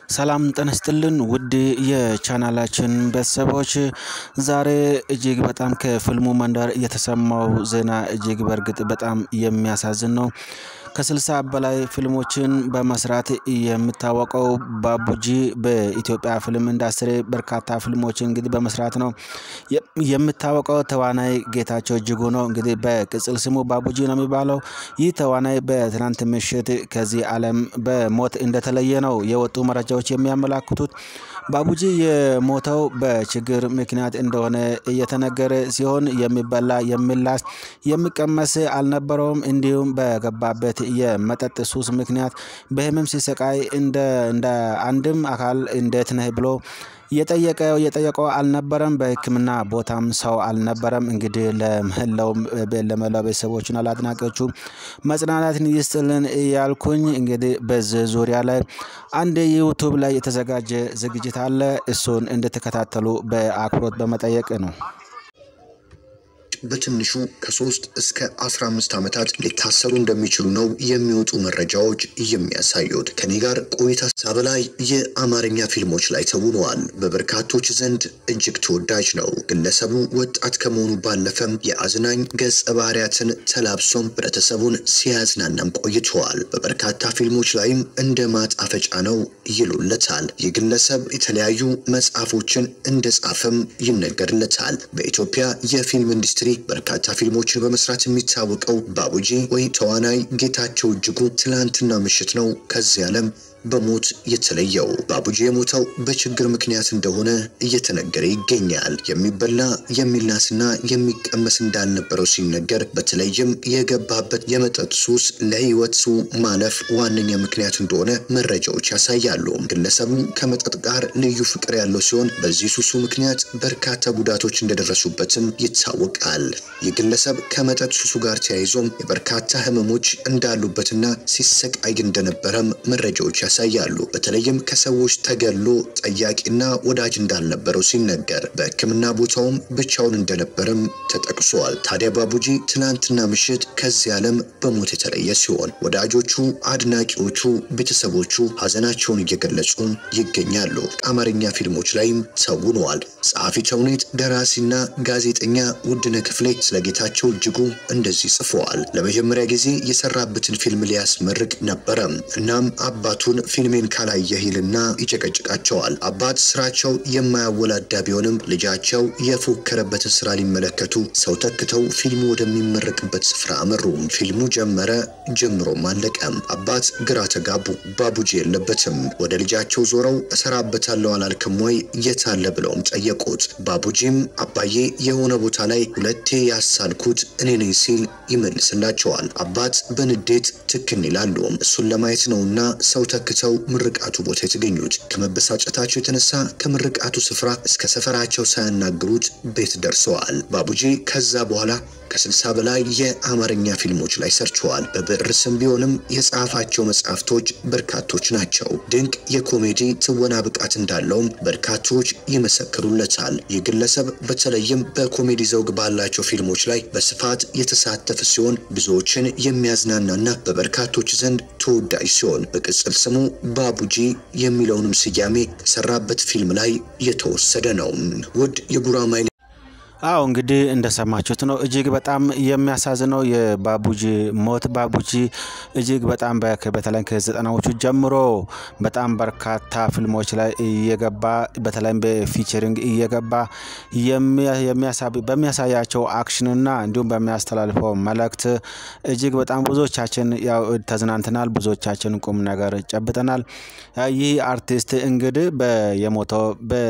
ሰላም ጤና ውድ የቻናላችን ቤተሰቦች ዛሬ እጅግ በጣም ከፊልሙ መንደር የተሰማው ዜና እጅግ በርግጥ በጣም የሚያሳዝን ነው። ከ60 በላይ ፊልሞችን በመስራት የሚታወቀው ባቡጂ በኢትዮጵያ ፊልም ኢንዱስትሪ በርካታ ፊልሞችን እንግዲህ በመስራት ነው የሚታወቀው። ተዋናይ ጌታቸው እጅጉ ነው እንግዲህ በቅጽል ስሙ ባቡጂ ነው የሚባለው። ይህ ተዋናይ በትናንት ምሽት ከዚህ ዓለም በሞት እንደተለየ ነው የወጡ መረጃዎች የሚያመላክቱት። ባቡጂ የሞተው በችግር ምክንያት እንደሆነ እየተነገረ ሲሆን የሚበላ የሚላስ የሚቀመስ አልነበረውም። እንዲሁም በገባበት የመጠጥ ሱስ ምክንያት በህመም ሲሰቃይ እንደ አንድም አካል እንዴት ነህ ብሎ የጠየቀው አልነበረም። በህክምና ቦታም ሰው አልነበረም። እንግዲህ ለመላው ቤተሰቦችና ለአድናቂዎቹ መጽናናትን ይስጥልን እያልኩኝ እንግዲህ በዚህ ዙሪያ ላይ አንድ ዩቲዩብ ላይ የተዘጋጀ ዝግጅት አለ። እሱን እንድትከታተሉ በአክብሮት በመጠየቅ ነው። በትንሹ ከ3 እስከ 15 ዓመታት ሊታሰሩ እንደሚችሉ ነው የሚወጡ መረጃዎች የሚያሳዩት። ከኔ ጋር ቆይታ ሳበላይ የአማርኛ ፊልሞች ላይ ተውኗል። በበርካቶች ዘንድ እጅግ ተወዳጅ ነው። ግለሰቡ ወጣት ከመሆኑ ባለፈም የአዝናኝ ገጸ ባህሪያትን ተላብሶም ህብረተሰቡን ሲያዝናናም ቆይቷል። በበርካታ ፊልሞች ላይም እንደ ማጣፈጫ ነው ይሉለታል። የግለሰብ የተለያዩ መጽሐፎችን እንደጻፈም ይነገርለታል። በኢትዮጵያ የፊልም ኢንዱስትሪ በርካታ ፊልሞችን በመስራት የሚታወቀው ባቡጂ ወይ ተዋናይ ጌታቸው እጅጉ ትላንትና ምሽት ነው ከዚህ ዓለም በሞት የተለየው። ባቡጂ የሞተው በችግር ምክንያት እንደሆነ እየተነገረ ይገኛል። የሚበላ የሚላስና የሚቀመስ እንዳልነበረው ሲነገር፣ በተለይም የገባበት የመጠጥ ሱስ ለህይወቱ ማለፍ ዋነኛ ምክንያት እንደሆነ መረጃዎች ያሳያሉ። ግለሰቡ ከመጠጥ ጋር ልዩ ፍቅር ያለው ሲሆን በዚህ ሱሱ ምክንያት በርካታ ጉዳቶች እንደደረሱበትም ይታወቃል። የግለሰብ ከመጠጥ ሱሱ ጋር ተያይዞም የበርካታ ህመሞች እንዳሉበትና ሲሰቃይ እንደነበረም መረጃዎች ያሳያሉ። በተለይም ከሰዎች ተገሎ ጠያቂና ወዳጅ እንዳልነበረው ሲነገር፣ በህክምና ቦታውም ብቻውን እንደነበረም ተጠቅሷል። ታዲያ ባቡጂ ትናንትና ምሽት ከዚህ ዓለም በሞት የተለየ ሲሆን ወዳጆቹ፣ አድናቂዎቹ፣ ቤተሰቦቹ ሀዘናቸውን እየገለጹ ይገኛሉ። አማርኛ ፊልሞች ላይም ተውኗል። ጸሐፊ ተውኔት ደራሲና ጋዜጠኛ ውድነህ ክፍሌ ስለ ጌታቸው እጅጉ እንደዚህ ጽፈዋል። ለመጀመሪያ ጊዜ የሰራበትን ፊልም ሊያስመርቅ ነበረ። እናም አባቱን ፊልሜን ካላየህ ይልና ይጨቀጭቃቸዋል። አባት ስራቸው የማያወላዳ ቢሆንም ልጃቸው የፎከረበትን ስራ ሊመለከቱ ሰው ተክተው ፊልሙ ወደሚመረቅበት ስፍራ አመሩ። ፊልሙ ጀምሮም አለቀም። አባት ግራ ተጋቡ። ባቡጂ የለበትም። ወደ ልጃቸው ዞረው እሰራበታለሁ አላልክም ወይ የታለ ብለውም ጠየቁት። ባቡጂም አባዬ የሆነ ቦታ ላይ ሁለቴ ያሳልኩት እኔ ነኝ ሲል ይመልስላቸዋል። አባት በንዴት ትክን ይላሉ። እሱን ለማየት ነውና ሰው ተክተው ምርቃቱ ቦታ የተገኙት። ከመበሳጨታቸው የተነሳ ከምርቃቱ ስፍራ እስከ ሰፈራቸው ሳያናግሩት ቤት ደርሰዋል። ባቡጂ ከዛ በኋላ ከ60 በላይ የአማርኛ ፊልሞች ላይ ሰርተዋል። በብዕር ስም ቢሆንም የጻፋቸው መጽሐፍቶች በርካቶች ናቸው። ድንቅ የኮሜዲ ትወና ብቃት እንዳለውም በርካቶች ይመሰክሩለታል። የግለሰብ በተለይም በኮሜዲ ዘውግ ባላቸው ፊልሞች ላይ በስፋት የተሳተፈ ሲሆን ብዙዎችን የሚያዝናናና በበርካቶች ዘንድ ተወዳጅ ሲሆን በቅጽል ስሙ ባቡጂ የሚለውንም ስያሜ ከሰራበት ፊልም ላይ የተወሰደ ነው። ውድ የጉራማይሌ እንግዲህ እንደሰማችሁት ነው እጅግ በጣም የሚያሳዝነው የባቡጂ ሞት። ባቡጂ እጅግ በጣም በተለይ ከ90ዎቹ ጀምሮ በጣም በርካታ ፊልሞች ላይ እየገባ በተለይም በፊቸሪንግ እየገባ በሚያሳያቸው አክሽንና እንዲሁም በሚያስተላልፈው መልእክት እጅግ በጣም ብዙዎቻችን ያው ተዝናንተናል፣ ብዙዎቻችን ቁም ነገር ጨብጠናል። ይህ አርቲስት እንግዲህ የሞተው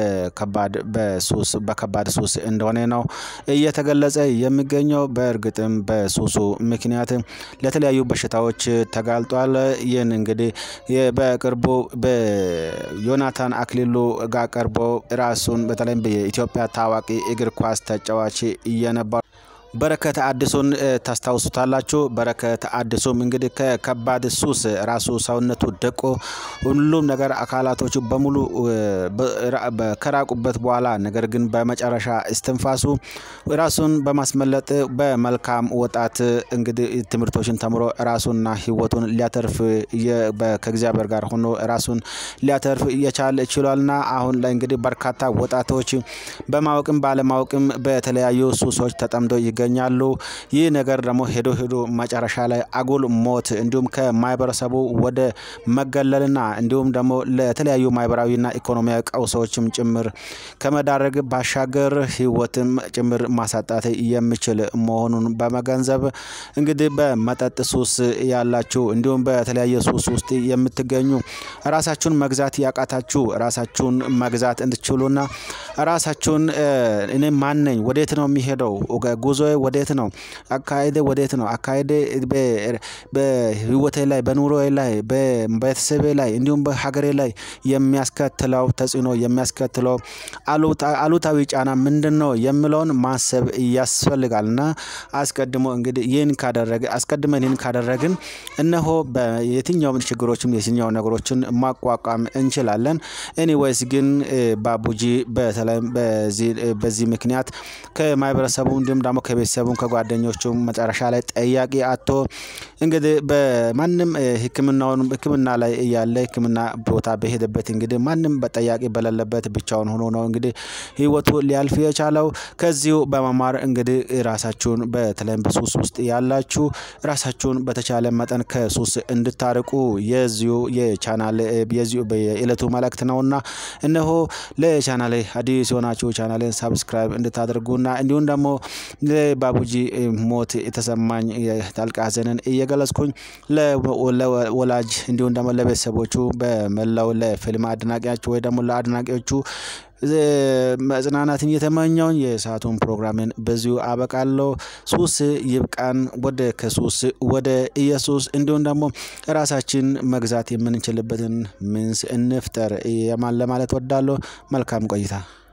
በከባድ ሱስ እንደሆነ ነው እየተገለጸ የሚገኘው። በእርግጥም በሱሱ ምክንያት ለተለያዩ በሽታዎች ተጋልጧል። ይህን እንግዲህ በቅርቡ በዮናታን አክሊሉ ጋር ቀርቦ ራሱን በተለይም በኢትዮጵያ ታዋቂ እግር ኳስ ተጫዋች የነበረው በረከት አዲሱን ታስታውሱታላችሁ። በረከት አዲሱም እንግዲህ ከከባድ ሱስ ራሱ ሰውነቱ ደቆ ሁሉም ነገር አካላቶቹ በሙሉ ከራቁበት በኋላ ነገር ግን በመጨረሻ እስትንፋሱ ራሱን በማስመለጥ በመልካም ወጣት እንግዲህ ትምርቶችን ተምሮ ራሱንና ህይወቱን ሊያተርፍ ከእግዚአብሔር ጋር ሆኖ ራሱን ሊያተርፍ የቻለ ይችላልና አሁን ላይ እንግዲህ በርካታ ወጣቶች በማወቅም ባለማወቅም በተለያዩ ሱሶች ተጠምደው ይገኛሉ። ይህ ነገር ደግሞ ሄዶ መጨረሻ ላይ አጉል ሞት እንዲሁም ከማይበረሰቡ ወደ መገለልና እንዲሁም ደግሞ ለተለያዩ ማይበራዊና ኢኮኖሚያዊ ቀውሶችም ጭምር ከመዳረግ ባሻገር ህይወትም ጭምር ማሳጣት የሚችል መሆኑን በመገንዘብ እንግዲህ በመጠጥ ሱስ ያላችሁ እንዲሁም በተለያየ ሱስ ውስጥ የምትገኙ ራሳችሁን መግዛት ያቃታችሁ ራሳችሁን መግዛት እንድትችሉና ራሳችሁን እኔ ማን ነኝ ወዴት ነው የሚሄደው ጉዞዬ ወዴት ነው አካይደ ወዴት ነው አካይደ በህይወቴ ላይ በኑሮዬ ላይ በቤተሰቤ ላይ እንዲሁም በሀገሬ ላይ የሚያስከትለው ተጽዕኖ የሚያስከትለው አሉታዊ ጫና ምንድነው የሚለውን ማሰብ ያስፈልጋልና አስቀድሞ እንግዲህ ይህን ካደረግን እነሆ በየትኛውም ችግሮችም የትኛው ነገሮችን ማቋቋም እንችላለን። ኤኒዌይስ ግን ባቡጂ በዚህ ምክንያት ከማይበረሰቡ እንዲሁም ደግሞ ከቤተሰቡ ከጓደኞቹ መጨረሻ ላይ ጠያቂ አጥቶ እንግዲህ በማንም ህክምና ላይ ያለ ህክምና ቦታ በሄደበት እንግዲህ ማንም በጠያቂ በሌለበት ብቻውን ሆኖ ነው እንግዲህ ህይወቱ ሊያልፍ የቻለው። ከዚሁ በመማር እንግዲህ ራሳችሁን በተለይም በሱስ ውስጥ ያላችሁ ራሳችሁን በተቻለ መጠን ከሱስ እንድታርቁ የዚሁ በየዕለቱ መልእክት ነውና እነሆ ለቻናሌ አዲስ ሆናችሁ ቻናሌን ሰብስክራይብ እንድታደርጉና እንዲሁም ደግሞ ለባቡጂ ሞት የተሰማኝ የታልቃ ሐዘንን እየገለጽኩኝ ለወላጅ እንዲሁም ደግሞ ለቤተሰቦቹ በመላው ለፊልም አድናቂያችሁ ወይ ደግሞ ለአድናቂዎቹ መጽናናትን የተመኘው የሰዓቱን ፕሮግራምን በዚሁ አበቃለሁ። ሱስ ይብቃን፣ ከሱስ ወደ ኢየሱስ እንዲሁም ደግሞ ራሳችን መግዛት የምንችልበትን ምንስ እንፍጠር ለማለት ወዳለሁ። መልካም ቆይታ።